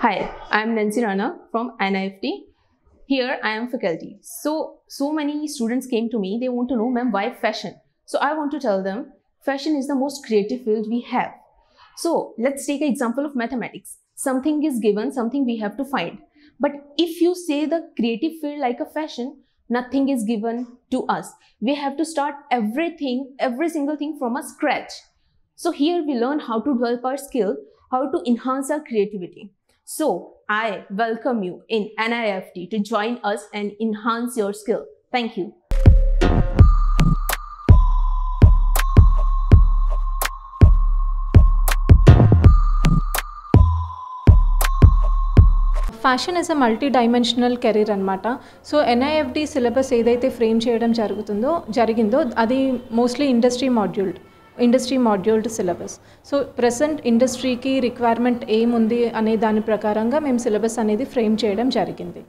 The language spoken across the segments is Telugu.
Hi, I am Nancy Rana from NIFT. Here I am faculty. So many students came to me, they want to know, ma'am, why fashion? So I want to tell them, fashion is the most creative field we have. So let's take an example of mathematics. Something is given, something we have to find. But if you say the creative field like a fashion, nothing is given to us. We have to start everything, every single thing from a scratch. So here we learn how to develop our skill, how to enhance our creativity. So I welcome you in NIFT to join us and enhance your skill. Thank you. Fashion is a multi dimensional career అనమాట. సో NIFT సిలబస్ ఏదైతే ఫ్రేమ్ చేయడం జరిగిందో అది mostly industry moduled syllabus. So present ఇండస్ట్రీకి రిక్వైర్మెంట్ ఏముంది అనే దాని ప్రకారంగా మేము సిలబస్ అనేది ఫ్రేమ్ చేయడం జరిగింది.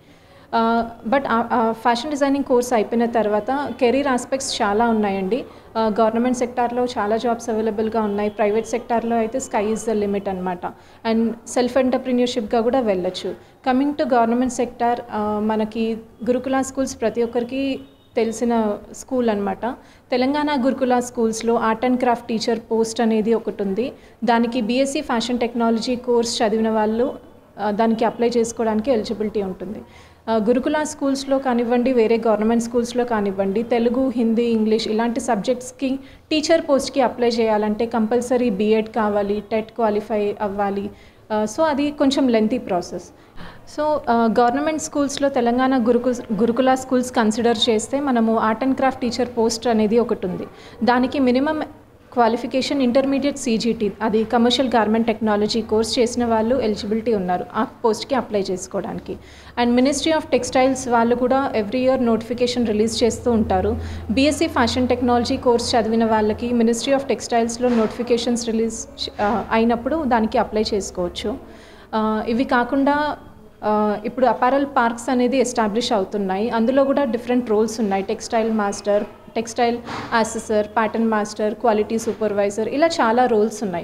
బట్ ఫ్యాషన్ డిజైనింగ్ కోర్స్ అయిపోయిన తర్వాత కెరీర్ ఆస్పెక్ట్స్ చాలా ఉన్నాయండి. గవర్నమెంట్ సెక్టార్లో చాలా జాబ్స్ అవైలబుల్గా ఉన్నాయి, ప్రైవేట్ సెక్టార్లో అయితే స్కై ఈజ్ ద లిమిట్ అనమాట. అండ్ సెల్ఫ్ ఎంటర్ప్రీన్యూర్షిప్గా కూడా వెళ్ళొచ్చు. కమింగ్ టు గవర్నమెంట్ సెక్టార్, మనకి గురుకుల స్కూల్స్ ప్రతి ఒక్కరికి తెలిసిన స్కూల్ అనమాట. తెలంగాణ గురుకుల స్కూల్స్లో art and craft teacher post అనేది ఒకటి ఉంది. దానికి BSc ఫ్యాషన్ టెక్నాలజీ కోర్స్ చదివిన వాళ్ళు దానికి అప్లై చేసుకోవడానికి ఎలిజిబిలిటీ ఉంటుంది. గురుకుల స్కూల్స్లో కానివ్వండి, వేరే గవర్నమెంట్ స్కూల్స్లో కానివ్వండి, తెలుగు, హిందీ, ఇంగ్లీష్ ఇలాంటి సబ్జెక్ట్స్కి టీచర్ పోస్ట్కి అప్లై చేయాలంటే కంపల్సరీ B.Ed కావాలి, టెట్ క్వాలిఫై అవ్వాలి. సో అది కొంచెం లెంతీ ప్రాసెస్. సో గవర్నమెంట్ స్కూల్స్లో తెలంగాణ గురుకుల స్కూల్స్ కన్సిడర్ చేస్తే మనము art and craft teacher post అనేది ఒకటి ఉంది. దానికి మినిమం క్వాలిఫికేషన్ ఇంటర్మీడియట్ CGT, అది కమర్షియల్ గార్మెంట్ టెక్నాలజీ కోర్స్ చేసిన వాళ్ళు ఎలిజిబిలిటీ ఉన్నారు ఆ పోస్ట్కి అప్లై చేసుకోవడానికి. అండ్ మినిస్ట్రీ ఆఫ్ టెక్స్టైల్స్ వాళ్ళు కూడా ఎవ్రీ ఇయర్ నోటిఫికేషన్ రిలీజ్ చేస్తూ ఉంటారు. BSc ఫ్యాషన్ టెక్నాలజీ కోర్స్ చదివిన వాళ్ళకి మినిస్ట్రీ ఆఫ్ టెక్స్టైల్స్లో నోటిఫికేషన్స్ రిలీజ్ అయినప్పుడు దానికి అప్లై చేసుకోవచ్చు. ఇవి కాకుండా ఇప్పుడు అపారల్ పార్క్స్ అనేది ఎస్టాబ్లిష్ అవుతున్నాయి. అందులో కూడా డిఫరెంట్ రోల్స్ ఉన్నాయి. Textile master, textile assessor, pattern master, quality supervisor, ఇలా చాలా రోల్స్ ఉన్నాయి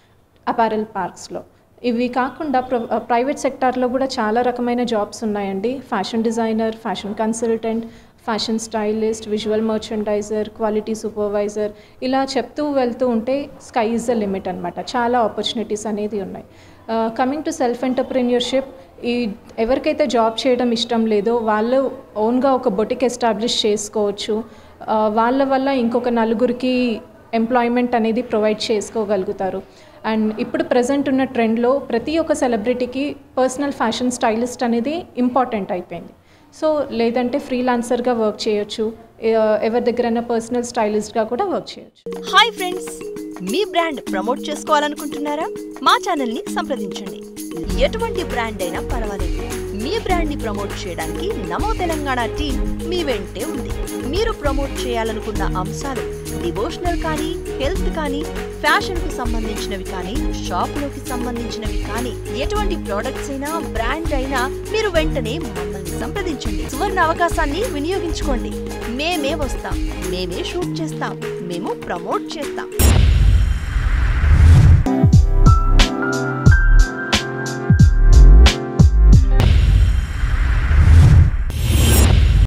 అపారల్ పార్క్స్లో. ఇవి కాకుండా ప్రైవేట్ సెక్టార్లో కూడా చాలా రకమైన జాబ్స్ ఉన్నాయండి. Fashion designer, fashion consultant, fashion stylist, visual merchandiser, quality supervisor, ఇలా చెప్తూ వెళ్తూ ఉంటే స్కై ఈజ్ ద లిమిట్ అనమాట. చాలా ఆపర్చునిటీస్ అనేది ఉన్నాయి. కమింగ్ టు సెల్ఫ్ ఎంటర్ప్రెన్యూర్షిప్, ఎవరికైతే జాబ్ చేయడం ఇష్టం లేదో వాళ్ళు ఓన్గా ఒక బొటిక్ ఎస్టాబ్లిష్ చేసుకోవచ్చు. వాళ్ళ వల్ల ఇంకొక నలుగురికి ఎంప్లాయ్మెంట్ అనేది ప్రొవైడ్ చేసుకోగలుగుతారు. అండ్ ఇప్పుడు ప్రజెంట్ ఉన్న ట్రెండ్లో ప్రతి ఒక్క సెలబ్రిటీకి పర్సనల్ ఫ్యాషన్ స్టైలిస్ట్ అనేది ఇంపార్టెంట్ అయిపోయింది. సో లేదంటే ఫ్రీలాన్సర్గా వర్క్ చేయొచ్చు, ఎవరి దగ్గరైనా పర్సనల్ స్టైలిస్ట్గా కూడా వర్క్ చేయొచ్చు. హాయ్ ఫ్రెండ్స్, మీ బ్రాండ్ ప్రమోట్ చేసుకోవాలనుకుంటున్నారా? మా ఛానల్ని సంప్రదించండి. ఎటువంటి బ్రాండ్ అయినా పర్వాలేదు, మీ బ్రాండ్ని ప్రమోట్ చేయడానికి నమో తెలంగాణ టీం మీ వెంటే ఉంది. మీరు ప్రమోట్ చేయాలనుకున్న అంశాలు డివోషనల్ కానీ, హెల్త్ కానీ, ఫ్యాషన్కు సంబంధించినవి కానీ, షాప్లోకి సంబంధించినవి కానీ, ఎటువంటి ప్రోడక్ట్స్ అయినా, బ్రాండ్ అయినా మీరు వెంటనే మమ్మల్ని సంప్రదించండి. సువర్ణ అవకాశాన్ని వినియోగించుకోండి. మేమే వస్తాం, మేమే షూట్ చేస్తాం, మేము ప్రమోట్ చేస్తాం.